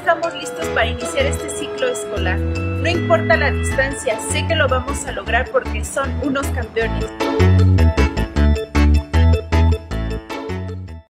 estamos listos para iniciar este ciclo escolar. No importa la distancia, sé que lo vamos a lograr porque son unos campeones.